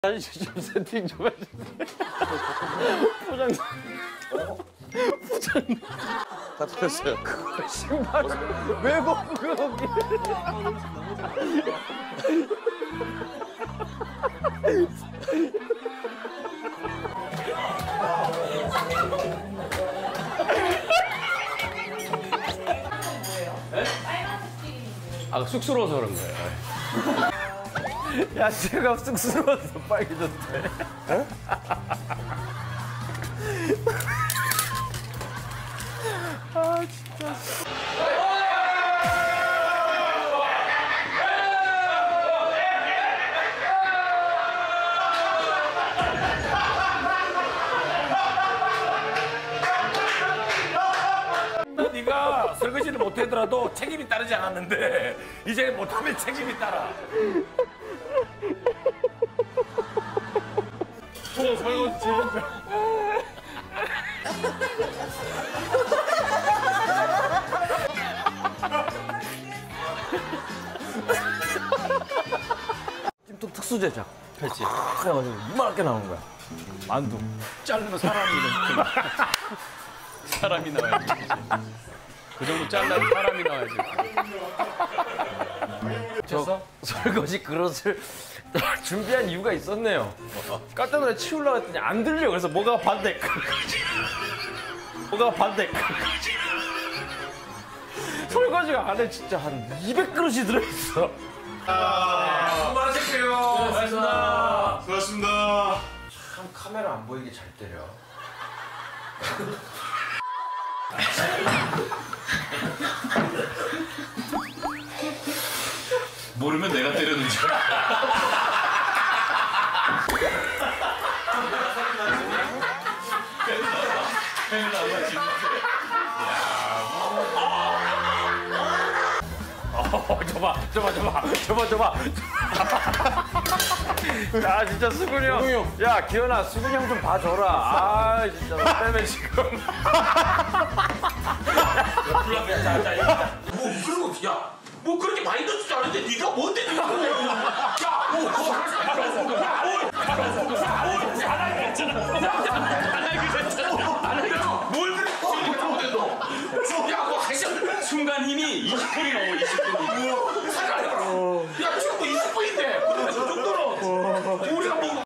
아저씨 좀 세팅 좀 해주세요. 포장. 포장. 다 틀렸어요. 그거 신발 왜 벗고 여기? 아, 쑥스러워서 그런 거예요. 야, 제가 쑥스러워서 빨개졌대. 아, 진짜. 네가 설거지를 못하더라도 책임이 따르지 않았는데 이제 못하면 책임이 따라. 설거지 진짜. 찜통 특수 제작 했지. 그래가지고 이만하게 나오는 거야. 만두. 자르면 사람이 이렇게. 사람이 나와야지. 그 정도 잘라도 사람이 나와야지. 저 설거지 그릇을 준비한 이유가 있었네요. 깜짝 놀라 치우려고 했더니 안 들려. 그래서 뭐가 반대. 뭐가 반대. 설거지가 안에 진짜 한 200그릇이 들어있어. 수고하셨어요. 고맙습니다. 수고하셨습니다. 참 카메라 안 보이게 잘 때려. 모르면 내가 때렸는 줄 알아. 저봐. 야, 진짜 수근이 형. 야, 기현아, 수근이 형 좀 봐줘라. 아, 진짜 너 때문에 지금. 뭐 그렇게 많이 넣지도 않은데 네가 뭐 때문에 야, 뭘 그렇게 못해 너? 야, 뭐 순간 힘이 20분이 넘어 20분.